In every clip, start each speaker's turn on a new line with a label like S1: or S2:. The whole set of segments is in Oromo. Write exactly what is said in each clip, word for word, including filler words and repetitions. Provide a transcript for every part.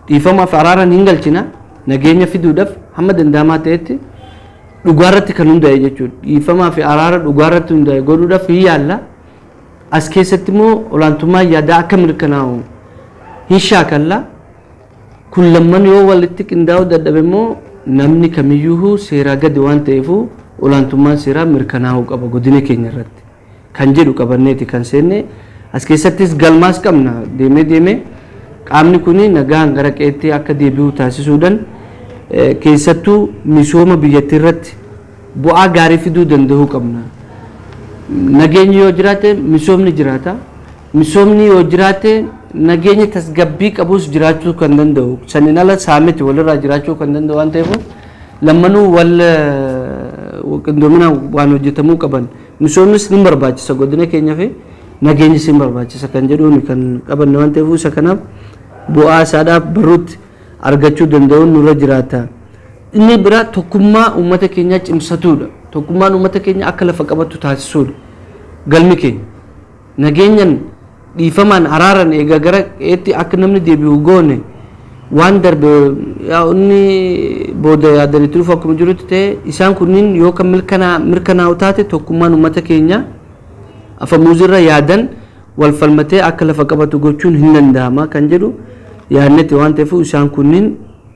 S1: dhiifama fi araaran hin galchina nageenya fiduudhaaf hamma danda'amaa ta'etti dhugaarratti kan hundaa'e jechuudha. Dhiifama fi araara dhugaarratti hundaa'e godhuudhaaf hin yaalla. As keessatti immoo olaantummaa yaadaa akka mirkanaa'u hin shaakalla. Kun lamman yoo walitti qindaa'uu dadhabe immoo namni kamiyyuu seeraa gadi waan ta'eef olaantummaan seeraa mirkanaa'uu qaba godina keenya irratti kan jedhu qabanneeti kan seenne. As keessattis galmaas qabna deemee deemee qaamni kun nagaan gara qeetti akka deebi'u taasisuudhaan keessattuu misooma biyyattii irratti bu'aa gaarii fiduu danda'uu qabna. Nageenyi yoo jiraate misoomni jiraata. Misoomni yoo jiraate nageenyi tasgabbii qabus jiraachuu kan danda'u. Sanniin ala saamiti walirraa jiraachuu kan danda'u waan ta'eef lammanuu wal qindoominaan waan hojjetamuu qaban. Misoomnis ni barbaachisa godina keenyaaf nageenyis ni barbaachisa kan jedhuun kan qabanne waan ta'eef isa kanaaf bu'aa isaadhaaf baruutti argachuu danda'uun nurra jiraata. Inni biraa tokkummaa uummata keenyaa cimsatuudha. Tokkummaan uummata keenya akka lafa qabatu taasisuudha. Galmi keenya nageenyan dhiifamaan araaran eega gara qeetti akka namni deebi'u goone waan darbe inni booda yaadanitti dhufu akkuma jirutti ta'e isaan kunniin yoo kan mirkanaa'u taate tokkummaan uummata keenyaa afamuuzirra yaadan wal falmatee akka lafa qabatu gochuun hin danda'ama kan jedhu yaadnetti waan ta'eef isaan kunniin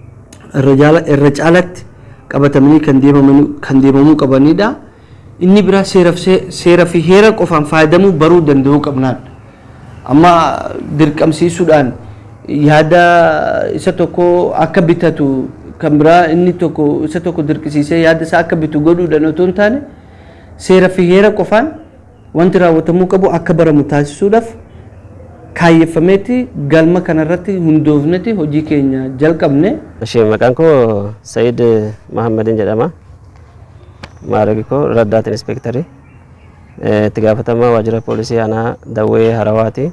S1: irra caalatti qabatamanii kan deemamuu qabanidha. Inni biraa seera fi heera qofaan fayyadamuu baruu danda'uu qabnaadha. Amma dirqamsiisuudhaan yaada isa tokko akka bitatu kan biraa inni tokko isa tokko dirqisiisee yaada isaa akka bitu godhuudhaan otoo hin taane seera fi heera qofaan wanti raawwatamuu qabu akka baramu taasisuudhaaf kaayeffameeti galma kanarratti hundoofneeti hojii keenya jalqabne.
S2: Ishee maqaan koo Said Mahammadin jedhama. Maaragi koo Raddaat Inspektarii. Itti gaafatamaa waajjira poolisii aanaa Dawwee Harawaati.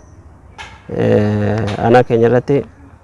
S2: Aanaa keenya irratti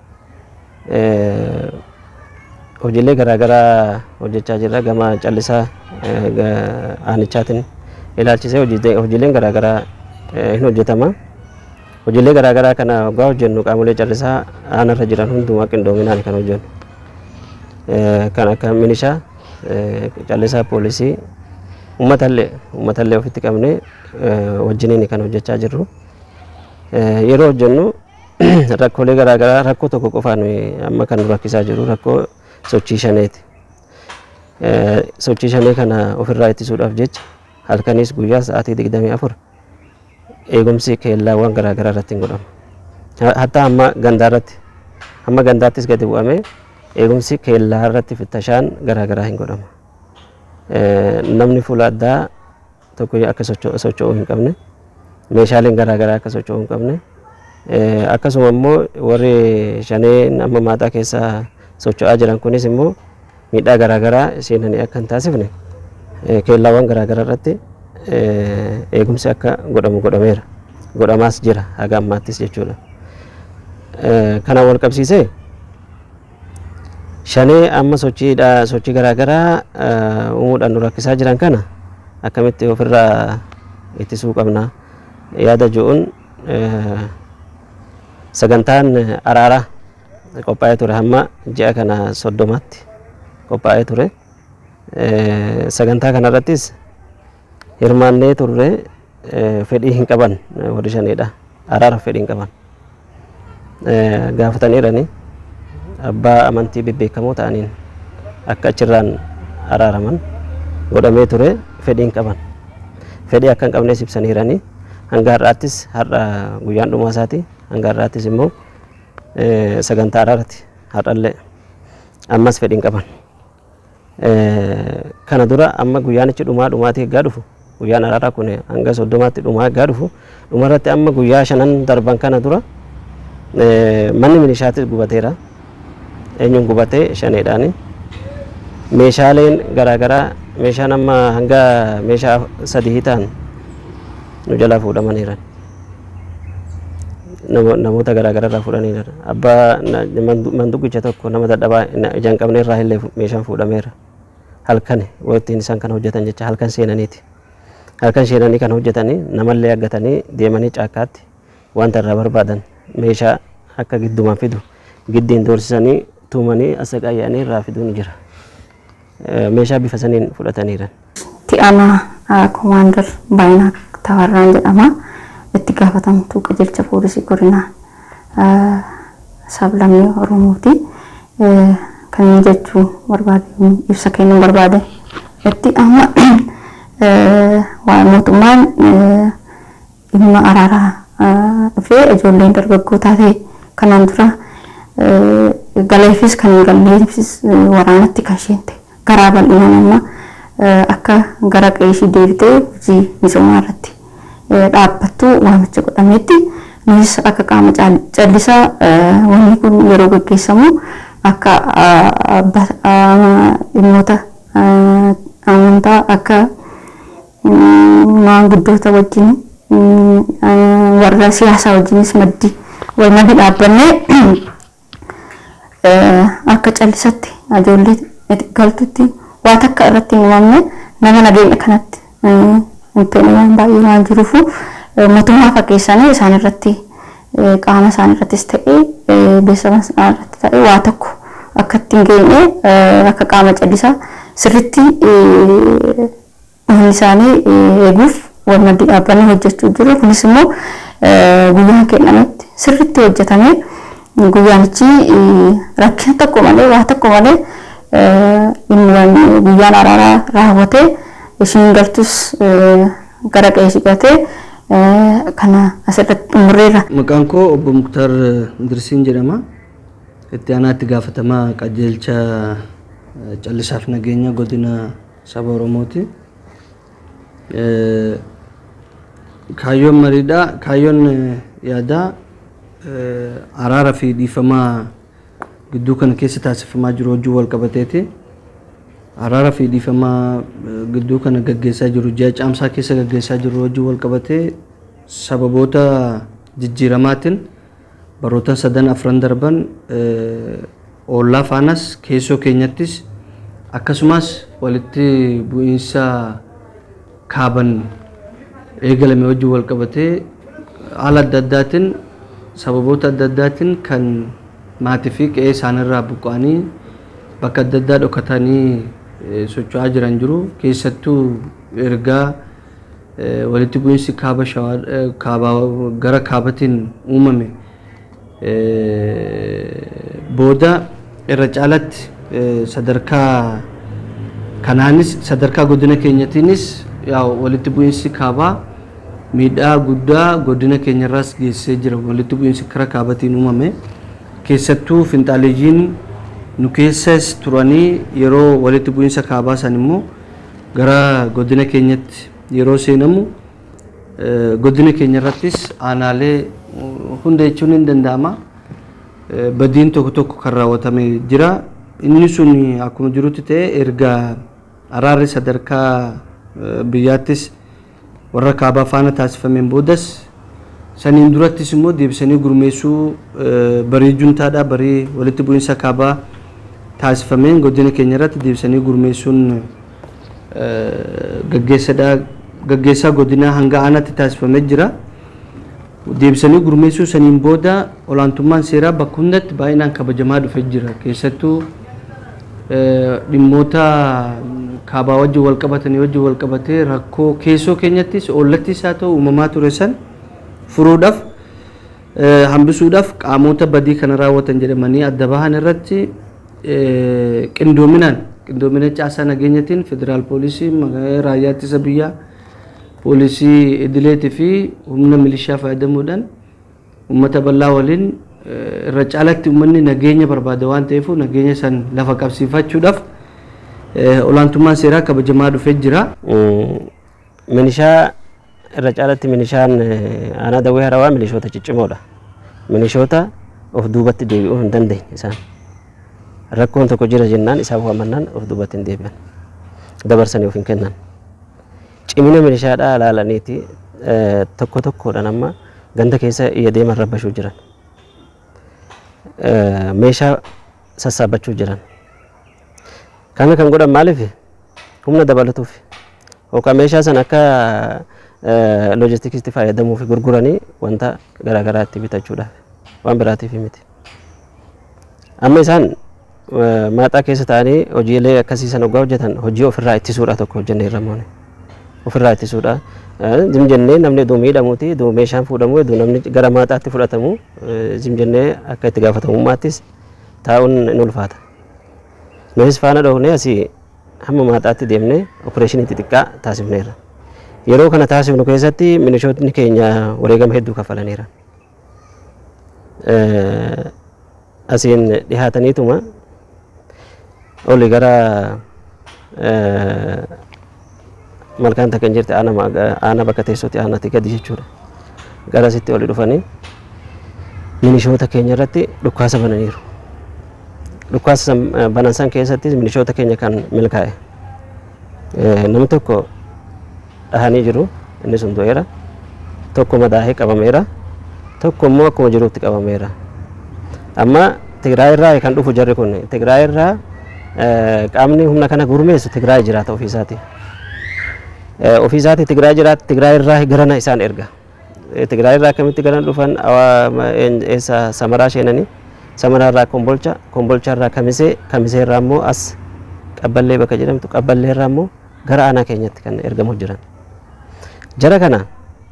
S2: hojiilee garaagaraa hojjechaa jirra. Gama callisaa aanichaatiin ilaalchisee hojiileen garaagaraa hin hojjetama. Hojiilee garaagaraa kana waggaa hojjennu qaamolee callisaa aanarra jiran hundumaa qindoominaan kan hojjennu. Kan akka milishaa, callisaa poolisii, uummatallee uummatallee ofitti qabnee wajjiniin kan hojjechaa jirru. Yeroo hojjennu rakkoolee garaagaraa rakkoo tokko qofaan amma kan nu rakkisaa jiru rakkoo sochii shaneeti. Sochii shanee kana ofirraa ittisuudhaaf jecha halkanis guyyaa sa'aatii digdamii afur eegumsi keellaawwan garaagaraa irratti hin godhamu. Hatta amma gandaa irratti amma gandaattis gadi bu'amee eegumsi keellaa irratti fittashaan garaagaraa hin godhamu. Namni fuula addaa tokko akka socho'uu hin qabne, meeshaaleen garaagaraa akka socho'uu hin qabne, akkasuma immoo warri shanee amma maaxaa keessa socho'aa jiran kunis immoo miidhaa garaagaraa seenanii akka hin taasifne keellaawwan garaagaraa irratti eegumsi akka godhamu godhameera. Godhamaas jira haga ammaattis jechuudha. Kana wal qabsiisee shanee amma sochiidha sochii garaagaraa uumuudhaan nu rakkisaa jiran kana akkamitti ofirraa ittisuu qabna yaada jiruun sagantaan araaraa qophaa'ee ture hamma ji'a kana soddomaatti qophaa'ee ture. Sagantaa kanarrattis hirmaannee turre fedhii hin qaban warri shaneedha. Araara fedhii hin qaban. Gaafataniirani abbaa amantii bebbeekamoo ta'aniin akka achirraan araaraman godhamee ture fedhii hin qaban. Fedhii akka hin qabnes ibsaniirani. Hanga har'aattis har'a guyyaan dhumaa isaati. Hanga har'aattis immoo sagantaa araaraati. Har'allee ammas fedhii hin qaban. Kana dura amma guyyaan ichi dhumaa dhumaatti eeggaa dhufu guyyaan araaraa kun hanga soddomaatti dhumaa eeggaa dhufu dhumarratti amma guyyaa shanan darban kana dura manni milishaatis gubateera. Eenyuun gubatee shaneedhaani. Meeshaaleen garaagaraa meeshaan amma hanga meeshaa sadii ta'an nu jalaa fuudhamaniiran. Namoota garaagaraa irraa fuudhaniiran. Abbaa manduggicha tokko nama dadhabaa ijaan qabne irraa illee meeshaan fuudhameera. Halkan waqtiin isaan kan hojjetan jecha halkan seenaniiti. Halkan seenanii kan hojjetanii namallee aggatanii deemanii caakkaatti wanta irraa barbaadan meeshaa akka giddumaan fidu giddiin doorsisanii tuumanii asaqaayyaanii irraa fiduun jira. Meeshaa bifa saniin fudhataniiran.
S3: Itti aanaa Komaandar Baayinaa Tawarraan jedhama. Itti gaafatamtuu qajeelcha poolisii godina sablammii Oromooti. Kan inni jechuu barbaade ibsa kennuu barbaade. Itti amma waan mootummaan dhimma araaraa dhufee ijoolleen dargaggootaa ta'e kanaan dura galeefis kan hin galleefis waraanatti kan isheente garaa bal'inaan amma akka gara qeeshii deebitee hojii misoomaa irratti dhaabbattu waamicha godhametti nutis akka qaama callisaa wanni kun yeroo gaggeessamu akka dhimmoota amantaa akka maanguddoota wajjin warra siyaasaa wajjinis maddi walmaddi dhaabbannee akka callisatti ijoollee galtutti waa takka irratti himamne nama nageenya kanatti intallaan baay'ee waan jiruufu mootummaa fakkeessanii isaan irratti qaama isaan irrattis ta'ee beeksisa isaan irratti ta'ee waa tokko akka ittiin geenye akka qaama callisaa sirriitti humni isaanii eeguuf walmaddi dhaabbannee hojjechuu jiru. Kunis immoo guyyaan kennametti sirriitti hojjetamee guyyaanichi rakkina tokko malee waa tokko malee guyyaan araaraa raawwatee ishiin galtus gara qeeshii gatee kana asirratti xumurreerra.
S1: Maqaan koo obbo Muktaar Dirsiin jedhama. Itti aanaatti gaafatamaa qajeelcha callisaaf nageenya godina saba Oromooti. Kaayyoon mariidhaa kaayyoon yaadaa araara fi dhiifamaa gidduu kana keessa taasifamaa jiru wajjin wal qabateeti. Araara fi dhiifamaa gidduu kana gaggeessaa jiru ji'a caamsaa keessa gaggeessaa jiru wajjin wal qabatee sababoota jijjiiramaatiin baroota sadan afran darban oollaa faanas keessoo keenyattis akkasumas walitti bu'iinsa kaaban eegalame wajjin wal qabatee haala adda addaatiin sababoota adda addaatiin kan maatii fi qe'ee isaanirraa buqqa'anii bakka adda addaa dhokatanii socho'aa jiran jiru. Keessattuu ergaa walitti bu'iinsi kaaba shawaa gara kaabatiin uumame booda irra caalatti sadarkaa kanaanis sadarkaa godina keenyatiinis walitti bu'iinsi kaabaa miidhaa guddaa godina keenyarraas geessee jira. Walitti bu'iinsi kara kaabatiin uumame keessattuu finxaaleeyyiin nu keessas turanii yeroo walitti bu'iinsa kaabaa san immoo gara godina keenyatti yeroo seenamu godina keenyarrattis aanaalee hunda jechuun hin danda'ama badiin tokko tokko kan raawwatame jira. Inni sun akkuma jirutti ta'e erga araarri sadarkaa biyyaattis warra kaabaa faana taasifameen boodas saniin durattis immoo deebisanii gurmeessuu barii juntaadhaa barii walitti bu'iinsa kaabaa taasifameen godina keenya irratti deebisanii gurmeessuun gaggeessadhaa gaggeessaa godina hanga aanaatti taasifamee jira. Deebisanii gurmeessuu saniin booda olaantummaan seeraa bakka hundatti baay'inaan kabajamaa dhufee jira. Keessattuu dhimmoota kaabaa wajjin wal qabatanii wajjin wal qabatee rakkoo keessoo keenyattis oollattis haa ta'u uumamaa ture san furuudhaaf hambisuudhaaf qaamota badii kana raawwatan jedhamanii adda bahan irratti qindoominaan qindoomina caasaa nageenyatiin federaal poolisii raayyaa ittisa biyyaa poolisii idileetii fi humna milishaa fayyadamuudhaan uummata bal'aa waliin irra caalatti uummanni nageenya barbaada waan ta'eef nageenya san lafa qabsiifachuudhaaf olaantummaan seeraa kabajamaa dhufee jira.
S2: Milishaa irra caalatti milishaan aanaa dawwee harawaa milishoota ciccimoodha. Milishoota of duubatti deebi'uu hin dandeenye isaan. Rakkoon tokko jira jennaan isaan waamannaan of duubatti hin deebi'an. Dabarsanii of hin kennan. Cimina milishaadhaa ilaalaniiti tokko tokkoodhaan amma ganda keessa iyya deeman rabbashuu jiran. Meeshaa sassaabachuu jiran. Kana kan godhan maaliif humna dabalatuuf yookaan meeshaa san akka loojistiksiitti fayyadamuuf gurguranii wanta garaagaraa itti bitachuudhaaf waan biraatiif miti. Amma isaan maaxaa keessa ta'anii hojiilee akkasii san hoggaa hojjetan hojii ofirraa ittisuudha tokko hojjennee irra moone. Ofirraa ittisuudha. Zim jennee namni duumii hidhamuuti duumee meeshaan fuudhamu hedduu namni gara maaxaatti fudhatamu zim jennee akka itti gaafatamummaattis taa'uun ni ulfaata. Nunis faana dhoofnee asii hamma maaxaatti deemnee opereeshinii xixiqqaa taasifneerra. Yeroo kana taasifnu keessatti milishootni keenya wareegama hedduu kafalaniira. Asiin dhihaataniituma oli gara malkaan takka hin jirti aana bakka teessootti aanatti gadi jechuudha. Gara asitti oli dhufanii milishoota keenya irratti dhukkaasa bananiiru. Dhukkaasa banan san keessatti milishoota keenya kan milkaa'e. Namni tokko dhahanii jiru inni sun du'eera. Tokko madaa'ee qabameera. Tokko immoo akkuma jirutti qabameera. Amma Tigraay irraa kan dhufu jarri kun Tigraay irraa qaamni humna kana gurmeessu Tigraay jiraata ofiisaati. Ofiisaati Tigraay jiraata Tigraay irraa garana isaan erga. Tigraay irraa akkamitti garan dhufan eessa Samaraa seenanii Samaraa irraa Kombolcha Kombolcha irraa Kamisee Kamisee irraa immoo as Qabballee bakka jedhamtu Qabballee irraa immoo gara aanaa keenyatti kan ergamu jiran. Jara kana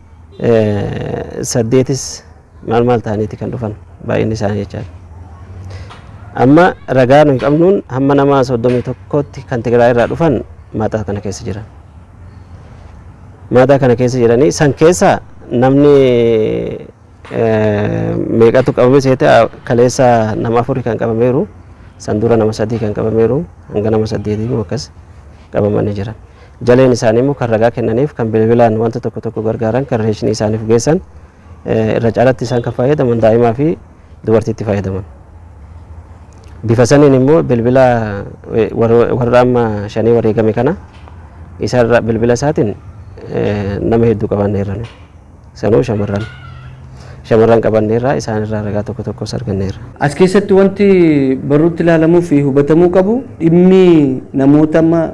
S2: saddeetis maal maal ta'aniiti kan dhufan baay'inni isaanii jechaadha. Amma ragaa nuyi qabnuun hamma nama soddomii tokkotti kan Tigraay irraa dhufan maaxaa kana keessa jiran. Maaxaa kana keessa jiranii san keessa namni meeqatu qabame seete kaleessa nama afurii kan qabameeru san dura nama sadii kan qabameeru hanga nama saddeetii immoo akkas qabamanii jiran. Jaleen isaanii immoo kan ragaa kennaniif kan bilbilaan wanta tokko tokko gargaaran kan reeshinii isaaniif geessan irra caalatti isaan kan fayyadaman daa'imaa fi dubartiitti fayyadaman. Bifa saniin immoo bilbila warra amma shanii wareegame kana isarra bilbila isaatiin nama hedduu qabanneerra. Sanuu shamarran shamarran qabanneerra isaanirraa ragaa tokko tokkos arganneerra.
S1: As keessatti wanti barruutti ilaalamuu fi hubatamuu qabu dhimmi namoota amma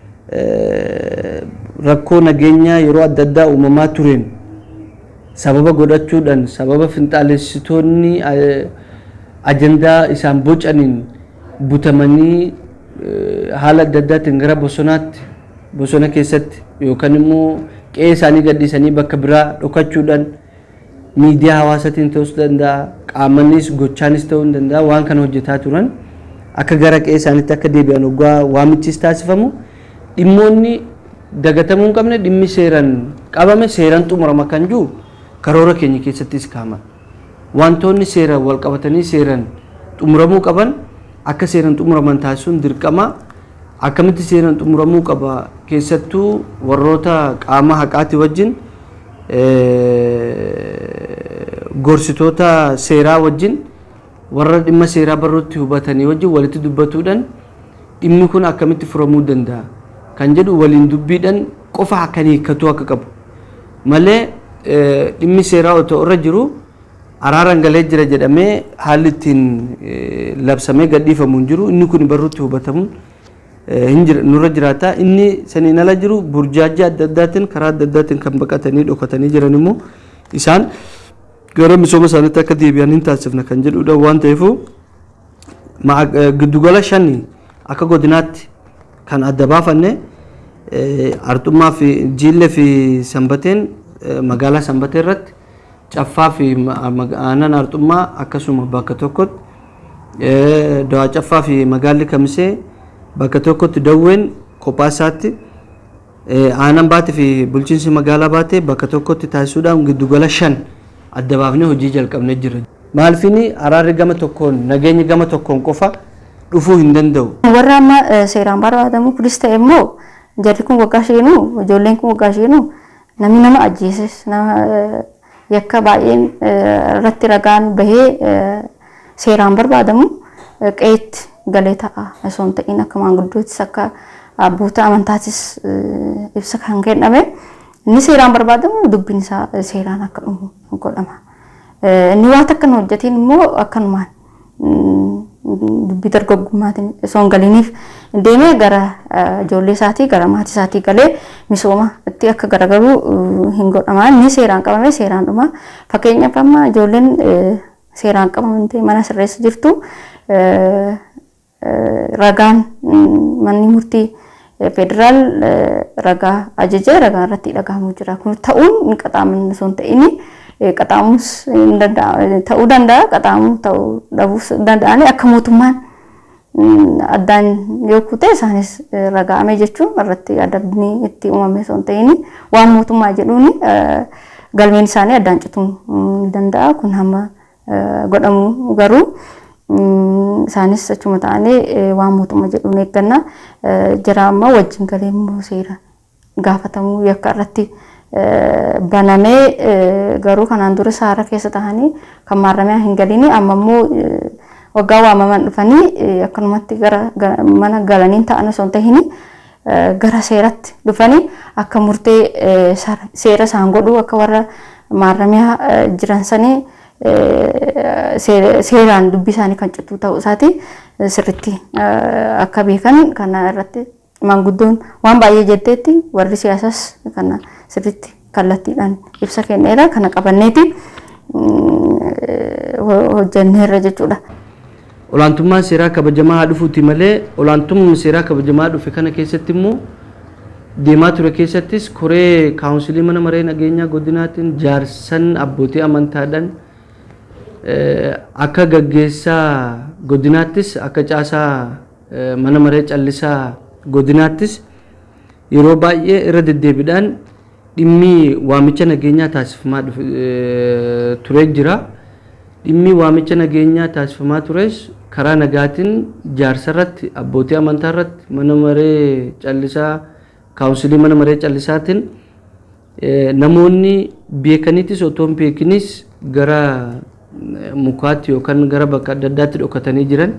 S1: rakkoo nageenyaa yeroo adda addaa uumamaa tureen sababa godhachuudhaan sababa finxaalessitoonni ajandaa isaan bocaniin butamanii haala adda addaatiin gara bosonaatti bosona keessatti yookaan immoo qe'ee isaanii gadhiisanii bakka biraa dhokachuudhaan miidiyaa hawaasaatiin ta'uu danda'a qaamanis gochaanis ta'uu danda'a waan kana hojjetaa turan akka gara qe'ee isaaniitti akka deebi'an waggaa waamichis taasifamu dhimmoonni dagatamuu hin qabne dhimmi seeraan qabame seeraan xumurama kan jiru karoora keenya keessattis kaa'ama. Wantoonni seeraan wal qabatanii seeraan xumuramuu qaban akka seeraan xumuraman taasisuun dirqama. Akkamitti seeraan xumuramuu qaba keessattuu warroota qaama haqaati wajjin gorsitoota seeraa wajjin warra dhimma seeraa barruutti hubatanii wajjin walitti dubbatuudhaan dhimmi kun akkamitti furamuu danda'a kan jedhu waliin dubbiidhaan qofa akka hiikkatu akka qabu malee dhimmi seeraa otoo irra jiru araaraan galee jira jedhamee haalli ittiin labsamee gadhiifamu hin jiru. Inni kun barruutti hubatamuun nurra jiraata. Inni saniin ala jiru burjaajii adda addaatiin karaa adda addaatiin kan baqatanii dhokatanii jiran immoo isaan gara misooma isaaniitti akka deebi'an hin taasifna kan jedhudha waan ta'eefu giddugala shanii akka godinaatti kan adda baafanne Arxummaa fi Jiillee fi Sanbateen magaalaa Sanbatee irratti Caffaa fi aanaan Arxummaa akkasuma bakka tokkotti Dawaa Caffaa fi magaalli Kamisee bakka tokkotti Dawween kophaa isaatti aanaan Baatee fi bulchiinsi magaalaa Baatee bakka tokkotti taasisuudhaan giddugala shan adda baafnee hojii jalqabnee jirra. Maalfini araarri gama tokkoon nageenyi gama tokkoon qofa dhufuu hin danda'u.
S3: Warra amma seeraan barbaadamu kunis ta'e immoo jarri kun waggaa sheenu ijoolleen kun waggaa sheenu namni nama ajjeeses nama yakka baay'een irratti ragaan bahee seeraan barbaadamu qe'eetti galee ta'a osoo hin ta'in akka maanguddoottis akka abboota amantaatis ibsa kan kenname inni seeraan barbaadamu dubbiin isaa seeraan akka dhumu godhama. Inni waan akka hojjetiin immoo akkanumaan dubbii dargaggummaatiin osoo hin galiniif deemee gara ijoollee isaatii gara maatii isaatii galee misooma itti akka garagaru hin godhama. Inni seeraan qabame seeraan dhuma. Fakkeenyaaf amma ijoolleen seeraan qabamtee mana sirreessa jirtu ragaan manni murtii federaal ragaa ajajee ragaa irratti dhagahamuu jira. Kun ta'uun qaxaamuun sun ta'ini qaxaamuus ta'uu danda'a, qaxaamuu ta'uu dhabuus danda'ani akka mootummaan addaan yoo kutee isaanis ragaame jechuun irratti adabni itti uumame sun ta'ini waan mootummaa jedhuuni galmeen isaanii addaan cituu ni danda'a. Kun hamma godhamu garuu isaanis achuma ta'anii waan mootummaa jedhuun eegganna jira. Amma wajjin galee immoo seera gaafatamuu yakka irratti banamee garuu kanaan dura saara keessa ta'anii kan maarramee hin galiini amma immoo waggaa waamaman dhufanii akkanumatti gara mana galanii ta'an osoo hin ta'ini gara seeratti dhufanii akka murtee seera isaan godhu akka warra maarramee jiran sanii seeraan dubbii isaanii kan cituu ta'uu isaati sirriitti akka beekan kana irratti maanguddoon waan baay'ee jetteetti warri siyaasas kana sirriitti kallattiidhaan ibsa kenneera kana qabanneeti hojjenneerra jechuudha.
S1: Olaantummaan seeraa kabajamaa dhufuuti malee olaantummaan seeraa kabajamaa dhufe kana keessatti immoo deemaa ture keessattis koree kaawunsilii mana maree nageenyaa godinaatiin jaarsan abbootii amantaadhaan akka gaggeessaa godinaattis akka caasaa mana maree callisaa godinaattis yeroo baay'ee irra deddeebiidhaan dhimmi waamicha nageenyaa taasifamaa ture jira. Dhimmi waamicha nageenyaa taasifamaa tures karaa nagaatiin jaarsa irratti abbootii amantaa irratti mana maree callisaa kaawunsilii mana maree callisaatiin namoonni beekaniitis otoo hin beekinis gara mukaatti yookaan gara bakka adda addaatti dhokatanii jiran.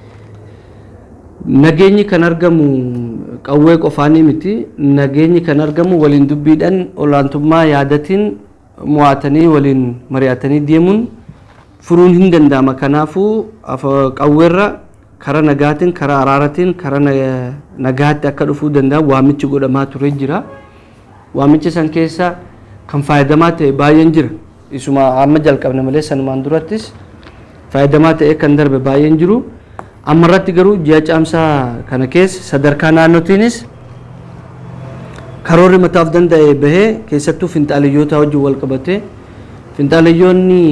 S1: Nageenyi kan argamu qawwee qofaanii miti. Nageenyi kan argamu waliin dubbiidhaan olaantummaa yaadatiin mo'atanii waliin mari'atanii deemuun furuun hin danda'ama. Kanaafuu qawweerra karaa nagaatiin karaa araaratiin karaa nagaatti akka dhufuu danda'a waamichi godhamaa ture jira. Waamicha san keessa kan faayadamaa ta'e baay'een jira. Isuma amma jalqabne malee sanumaan durattis faayadamaa ta'e kan darbe baay'een jiru. Amma irratti garuu ji'a caamsaa kana keessa sadarkaa naannootiinis karoorri mataaf danda'e bahee keessattuu finxaaliyyoota wajjin wal qabatee finxaaliyyoonni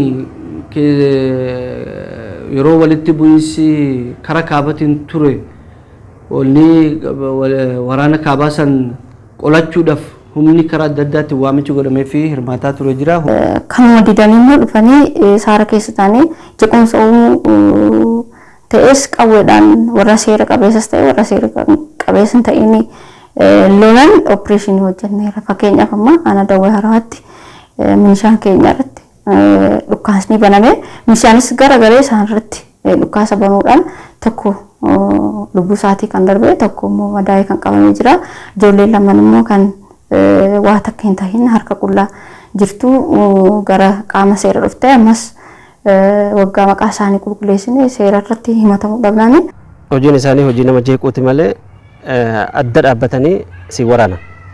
S1: yeroo walitti bu'iinsi karaa kaabatiin ture walni waraana kaabaa san qolachuudhaaf humni karaa adda addaatti waamichi godhamee fi hirmaataa ture jira.
S3: Kanuma didanii immoo dhufanii saara keessa taa'anii jequmsa uumuu ta'es qawweedhaan warra seera qabeessas ta'e warra seera qabeessa hin ta'in lolan opereeshinii hojjenneera. Fakkeenyaaf amma ana dawwee haraatti milishaan keenya irratti dhukkaasni baname milishaanis garagalee isaan irratti dhukkaasa banuudhaan tokko lubbuu isaatii kan darbe tokko immoo madaa'ee kan qabamee jira. Ijoolleen lamaan immoo kan waa takka hin tahin harka qullaa jirtu gara qaama seera dhufte ammas waggaa maqaa isaanii qulqulleessine seera irratti himatamuu dhabnaan.
S2: Hojiin isaanii hojii nama jeequuti malee adda dhaabbatanii si waraanan.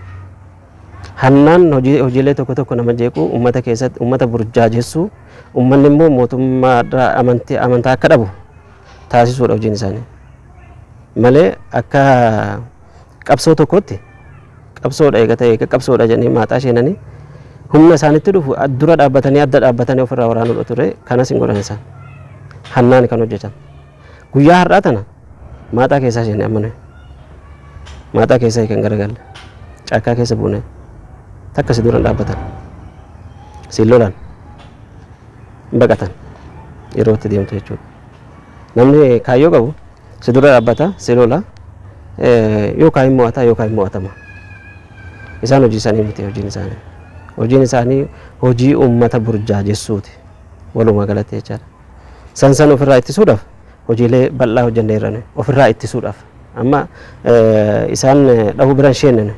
S2: Hannaan hojiilee tokko tokko nama jeequu uummata keessatti uummata burjaajessu uummanni immoo mootummaa amantaa akka dhabu taasisuudha hojiin isaanii. Malee akka qabsoo tokkotti qabsoodha eega ta'e qabsoodha jedhanii maaxaa sheenanii humna isaanitti dhufu dura dhaabbatanii adda dhaabbatanii ofirraa waraanuudha ture. Kanas hin godhan isaan hannaan kan hojjetan. Guyyaa har'aa tana maaxaa keessaa sheenee amma maaxaa keessaa kan garagalle caakkaa keessa buune takka si dura dhaabbatan si lolan baqatan yeroo itti deemtu jechuudha. Namni kaayyoo qabu si dura dhaabbata si lola yookaan immoo mo'ata yookaan immoo mo'atama. Isaan hojii isaanii miti hojiin isaanii. Hojiin isaanii hojii uummata burjaajessuuti walumaa galatti jechaadha. San san ofirraa ittisuudhaaf hojiilee bal'aa hojjenneerra ofirraa ittisuudhaaf amma isaan dhahu biran sheennene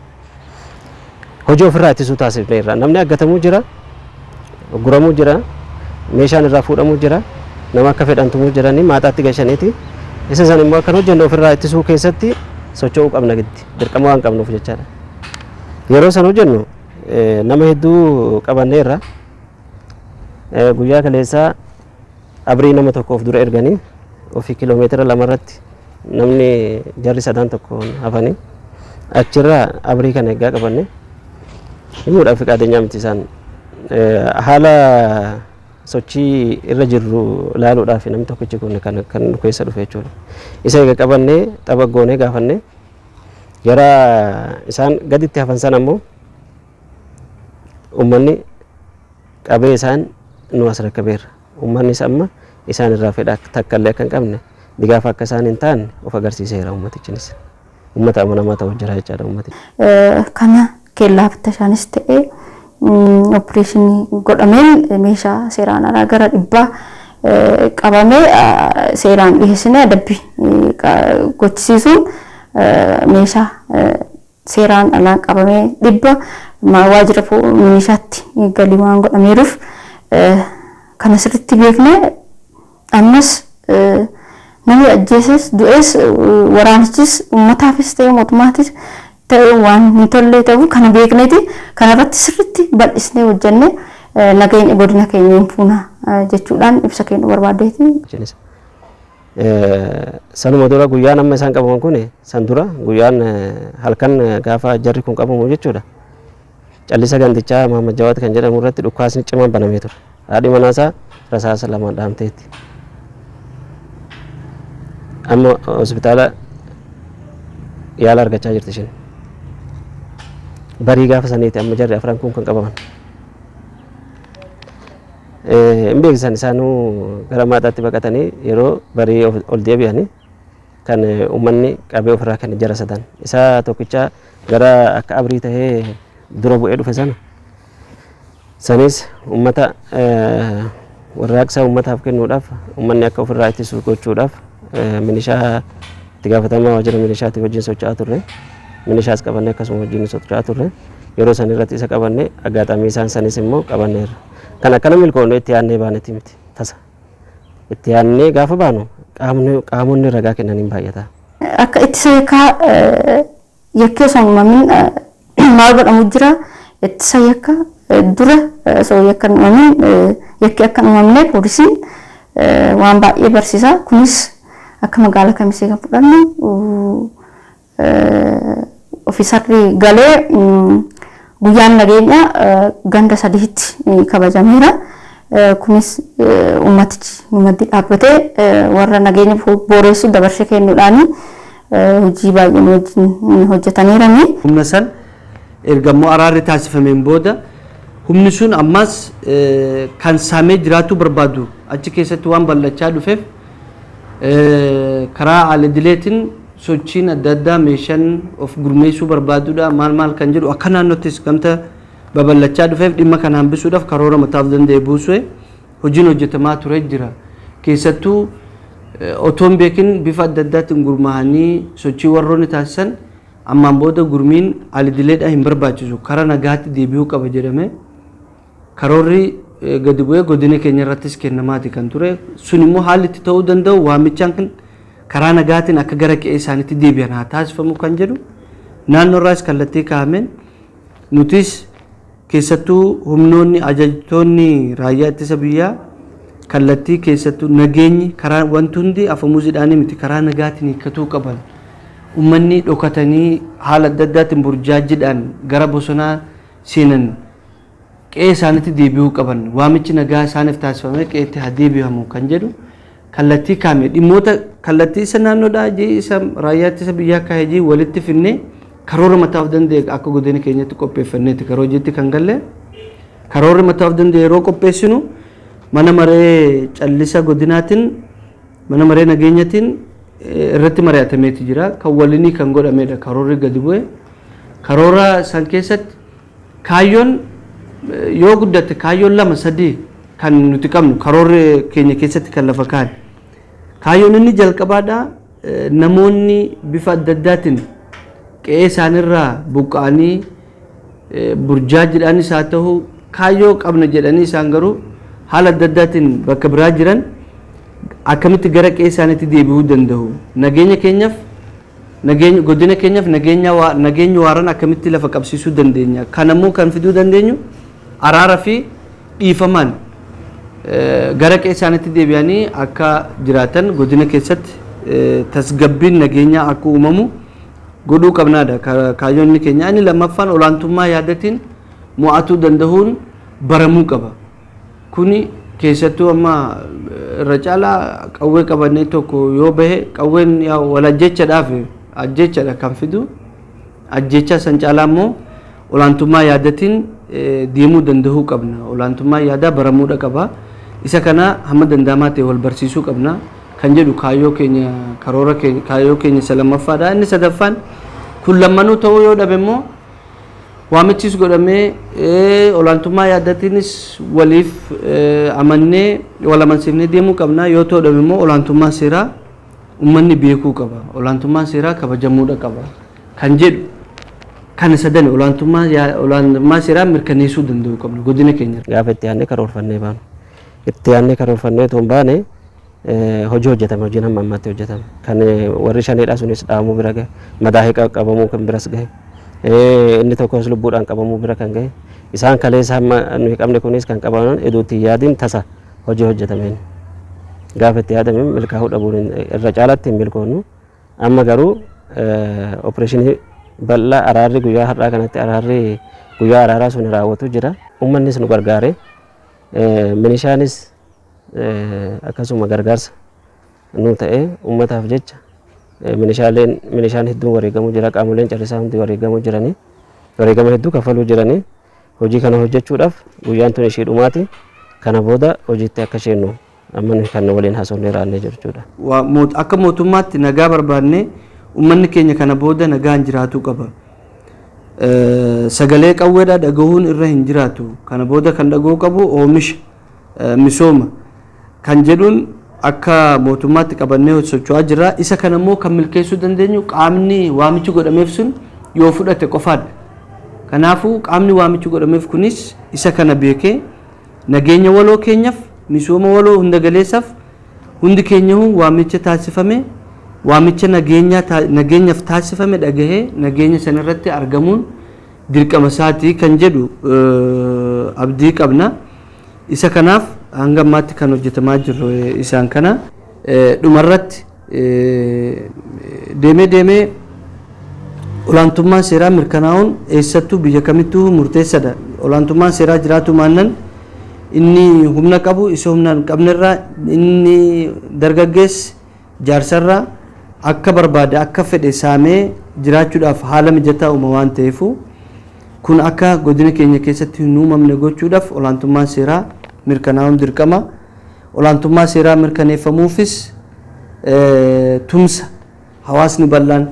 S2: hojii ofirraa ittisuu taasifneerra. Namni aggatamuu jira, guramuu jira, meeshaan irraa fuudhamuu jira, nama akka fedhantumuu jiranii maaxaatti gashaniiti. Isa san immoo akkan hojjenne ofirraa ittisuu keessatti socho'uu qabna giddi dirqama waan qabnuuf jechaadha. Yeroo san hojjennu nama hedduu qabanneerra. Guyyaa kaleessaa abrii nama tokkoof dura erganii ofii kiiloomeetira lamarratti namni jarri sadan tokkoon hafanii achirraa abrii kana eeggaa qabanne himuudhaaf qaadeenyaa miti isaan haala sochii irra jirru ilaaluudhaaf namni tokkichi kun kan kan nu keessa dhufe jechuudha. Isa eega qabannee tapha goonee gaafannee gara isaan gaditti hafan san ammoo uummanni qabee isaan nu as rakkabeerra. Uummannis amma isaan irraa fedha takka illee akka hin qabne digaaf akka isaan hin taane of agarsiiseera uummatichinis. Uummata amanamaa ta'uu jira jechaadha uummatichi.
S3: Kana keellaa fittashaanis ta'ee opereeshinii godhameen meeshaa seeraan alaa gara dhibbaa qabamee seeraan dhiyeessinee adabbii gochisiisuun meeshaa seeraan alaa qabamee dhibba waajjira milishaatti galii waan godhameeruuf kana sirriitti beeknee ammas namni ajjeeses du'ees waraanichis uummataafis ta'ee mootummaattis ta'ee waan hin tolle ta'u kana beekneeti kanarratti sirriitti bal'isnee hojjennee nageenya godina keenya hin fuuna jechuudhaan ibsa kennu barbaadeeti.
S2: Sanuma dura guyyaan amma isaan qabaman kun san dura guyyaan halkan gaafa jarri kun qabamu jechuudha. Callisa gandichaa Mahammad Jawaat kan jedhamu irratti dhukaasni cimaan banamee ture. Haadhi manaasaa rasaasa lamaan dhaamteetti. Amma hospitaala yaala argachaa jirti isheen. Barii gaafa saniiti amma jarri afran kun kan qabaman. Hin beeksisan isaanuu gara maataatti baqatanii yeroo barii ol deebi'anii kan uummanni qabee ofirraa kan jara sadan. Isa tokkicha gara akka abrii tahee dura bu'ee dhufe sana. Sanis uummata warraaqsa uummataaf kennuudhaaf uummanni akka ofirraa ittisu gochuudhaaf milishaa itti gaafatamaa waajjira milishaatti wajjin socho'aa turre. Milishaas qabannee akkasuma wajjin socho'aa turre. Yeroo san irratti isa qabannee agaaxamii isaan sanis immoo qabanneerra. Kan akkana milkoonni itti yaadnee baanetti miti tasa. Itti yaadnee gaafa baanu qaamonni ragaa kennaniin baay'ata.
S3: Akka ittisa yakkaa yakkee osoo hin uumamin maal godhamu jira ittisa yakka dura osoo yakka hin uumamin yakkee akka hin uumamne poolisiin waan baay'ee barsiisa. Kunis akka magaalaa Kamisee kan fudhannu ofiisarri galee guyyaan nageenya ganda sadiitti kabajameera. Kunis uummatichi uummati dhaabbatee warra nageenya booreessu dabarsee kennuudhaan hojii baay'een wajjin hojjetaniirani.
S1: Humna san ergammoo araarri taasifameen booda humni sun ammas kan saamee jiraachuu barbaadu achi keessatti waan bal'achaa dhufeef karaa aal-idileetiin sochiin adda addaa meeshaan of gurmeessuu barbaadudha maal maal kan jedhu akka naannottis gamta babal'achaa dhufeef dhimma kana hambisuudhaaf karoora mataaf danda'e buusee hojiin hojjetamaa ture jira. Keessattuu otoon beekin bifa adda addaatiin gurmaa'anii sochii warroonni taasisan ammaan booda gurmiin aal-idileedhaan hin barbaachisu karaa nagaatti deebi'uu qaba jedhame karoorri gadi bu'ee godina keenya irrattis kennamaati kan ture. Sun immoo haalli itti ta'uu danda'u waamichaan kan karaa nagaatiin akka gara qe'ee isaaniitti deebi'an haa taasifamu kan jedhu naannoo irraas kallattii kaa'ameen nutis keessattuu humnoonni ajajtoonni raayyaa ittisa biyyaa kallattii keessattuu nageenyi karaa wanti hundi afamuuziidhaan miti karaa nagaatiin hiikkatuu qaban uummanni dhokatanii haala adda addaatiin burjaajidhaan gara bosonaa seenan qe'ee isaaniitti deebi'uu qaban waamichi nagaa isaaniif taasifamee qe'eetti haa deebi'amu kan jedhu kallattii kaa'ame dhimmoota kallattii isa naannoodhaa jee isa raayyaa ittisa biyyaa kaa'ee walitti finnee karoora mataaf danda'e akka godina keenyatti qopheeffanneeti karoo jetti kan galle karoora mataaf danda'e yeroo qopheessinu mana maree callisa godinaatiin mana maree nageenyatiin irratti mari'atameeti jira kan walinii kan godhamedha karoorri gadi bu'e karoora san keessatti kaayyoon yoo guddate kaayyoon lama sadii kan nuti qabnu karoorri keenya keessatti kan lafa kaa'an kaayyoon inni jalqabaadha namoonni bifa adda addaatiin qe'ee isaanirraa buqqa'anii burjaajidhaanis haa ta'u kaayyoo qabna jedhanii isaan garuu haala adda addaatiin bakka biraa jiran akkamitti gara qe'ee isaaniitti deebi'uu danda'u nageenya keenyaaf nageenya godina keenyaaf nageenya nageenya waaran akkamitti lafa qabsiisuu dandeenya kanammoo kan fiduu dandeenyu araara fi dhiifamaan gara qe'ee isaaniitti deebi'anii akka jiraatan godina keessatti tasgabbiin nageenyaa akka uumamu godhuu qabnaadha kaayyoonni keenya. Inni lammaffaan olaantummaa yaadatiin mo'atuu danda'uun baramuu qaba. Kuni keessattuu amma irra caalaa qawwee qabannee tokko yoo bahe qawween wal ajjechaadhaaf ajjechaadha kan fidu. Ajjecha san caalaa immoo olaantummaa yaadatiin deemuu danda'uu qabna. Olaantummaa yaadaa baramuudha qaba. Isa kana hamma danda'amaa ta'e wal barsiisuu qabna kan jedhu kaayyoo keenya karoora keenya kaayyoo keenya salamaffaadha. Inni sadaffaan kun lammanuu ta'uu yoo dhabe immoo waamichis godhamee olaantummaa yaadatiinis waliif amannee wal amansiifnee deemuu qabna. Yoo ta'u dhabe immoo olaantummaa seeraa uummanni beekuu qaba. Olaantummaa seeraa kabajamuudha qaba kan jedhu kan sadan olaantummaa olaantummaa seeraa mirkaneessuu danda'uu qabna godina keenya.
S2: Gaafa itti aanee karoorfannee baanu itti aanee karoorfannee toon baane hojii hojjetame hojiin hamma ammaatti hojjetame kan warri shaniidha sunis dhaamuu bira gahe madaa'ee qabamuu kan biras gahe inni tokkos lubbuudhaan qabamuu bira kan gahe isaan kaleessa hamma nuyi qabne kunis kan qabaman eduutti yaadiin tasa hojii hojjetameen gaafa itti yaadame milkaa'uu dhabuun irra caalatti hin milkoonnu amma garuu opereeshinii bal'aa araarri guyyaa har'aa kanatti araarri guyyaa araaraa sun raawwatu jira. Uummannis nu gargaare minishaanis akkasuma gargaarsa nu ta'e uummataaf jecha minishaaleen minishaan hedduun wareegamuu jira. Qaamoleen callisaa hundi wareegamuu jiranii wareegama hedduu kafaluu jiranii hojii kana hojjechuudhaaf guyyaan tun ishii dhumaati. Kana booda hojiitti akka isheennu amma nuyi kan waliin haasofnee raannee jechuudha.
S1: Akka mootummaatti nagaa barbaadnee ummanni keenya kana booda nagaan jiraatu qaba. Sagalee qawweedhaa dhagahuun irra hin jiraatu. Kana booda kan dhagahuu qabu oomisha misooma kan jedhuun akka mootummaatti qabannee socho'aa jira. Isa kana immoo kan milkeessuu dandeenyu qaamni waamichi godhameef sun yoo fudhate qofaadha. Kanaafuu qaamni waamichi godhameef kunis isa kana beekee nageenya waloo keenyaaf misooma waloo hunda galeessaaf hundi keenya waamicha taasifame waamicha nageenya nageenyaaf taasifame dhagahee nageenya san irratti argamuun dirqama isaatii kan jedhu abdii qabna. Isa kanaaf hanga ammaatti kan hojjetamaa jiru isaan kana dhumarratti deemee deemee olaantummaan seeraa mirkanaa'uun eessattuu biyya kamittuu murteessaadha. Olaantummaan seeraa jiraatu maannan inni humna qabu isa humna hin qabnerraa inni dargaggeessi jaarsarraa akka barbaade akka fedhe saamee jiraachuudhaaf haala mijataa uuma waan ta'eefu kun akka godina keenya keessatti hin uumamne gochuudhaaf olaantummaan seeraa mirkanaa'uun dirqama. Olaantummaa seeraa mirkaneeffamuufis tumsa hawaasni bal'aan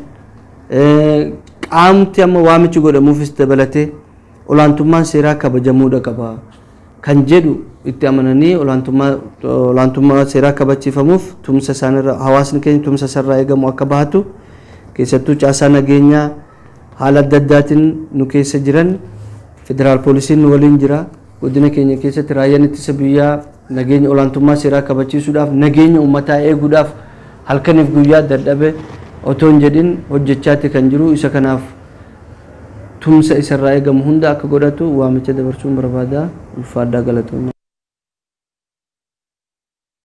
S1: qaamti amma waamichi godhamuufis dabalatee olaantummaan seeraa kabajamuudha qaba kan jedhu itti amananii olaantummaa olaantummaa seeraa kabachiifamuuf tumsa isaanirra hawaasni keenya tumsa sarraa eegamu akka bahatu keessattuu caasaa nageenyaa haala adda addaatiin nu keessa jiran federaal poolisiin nu waliin jira. Godina keenya keessatti raayyaan ittisa biyyaa nageenya olaantummaa seeraa kabachiisuudhaaf nageenya uummataa eeguudhaaf halkaniif guyyaa dadhabe otoo hin jedhin hojjechaatti kan jiru. Isa kanaaf tumsa isarraa eegamu hunda akka godhatu waamicha dabarsuun barbaada. Ulfaadhaa galatoomna.